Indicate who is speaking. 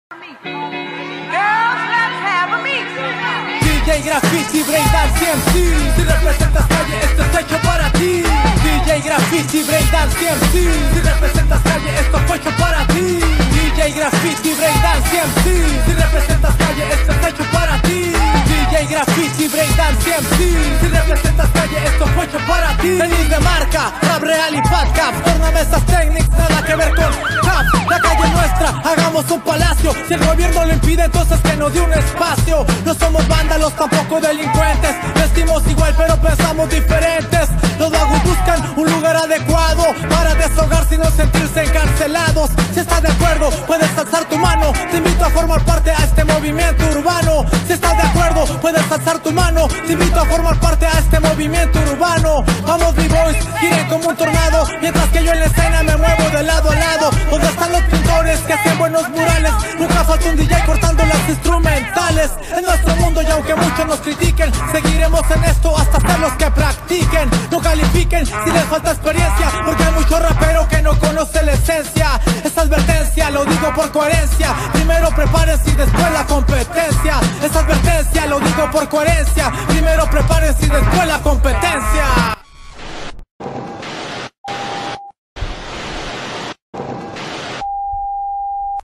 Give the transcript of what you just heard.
Speaker 1: DJ Graffiti, Breakdance MC. Si representas calle, esto es hecho para ti. DJ Graffiti, Breakdance MC. Si representas calle, esto fue hecho para ti. DJ Graffiti, Breakdance MC. Si representas calle, esto es hecho para ti. DJ Graffiti, Breakdance MC. Si representas calle, esto fue hecho para ti. Tenis de marca, rap real y podcast. Tornamesas Technics, nada que ver con cap. La calle es nuestra, hagamos un palacio. Si el gobierno lo impide, entonces que nos dé un espacio. No somos vándalos, tampoco delincuentes. Vestimos igual, pero pensamos diferentes. Los vagos buscan un lugar adecuado para desahogarse y no sentirse encarcelados. Si estás de acuerdo, puedes alzar tu mano. Te invito a formar parte a este movimiento urbano. Si estás de acuerdo, puedes alzar tu mano. Te invito a formar parte a este movimiento urbano. Vamos B-Boys, giren como un tornado. Mientras que yo en la escena me muevo de lado a lado. ¿Dónde están los pintores que hacen buenos murales? Nunca falta un DJ cortando las instrumentales. En nuestro mundo, y aunque muchos nos critiquen, seguiremos en esto hasta ser los que practiquen. No califiquen si les falta experiencia, porque hay mucho rapero que no conoce la esencia. Esta advertencia lo digo por coherencia. Primero prepárense y después la competencia. Esta advertencia lo digo por coherencia. Primero prepárense y después la competencia.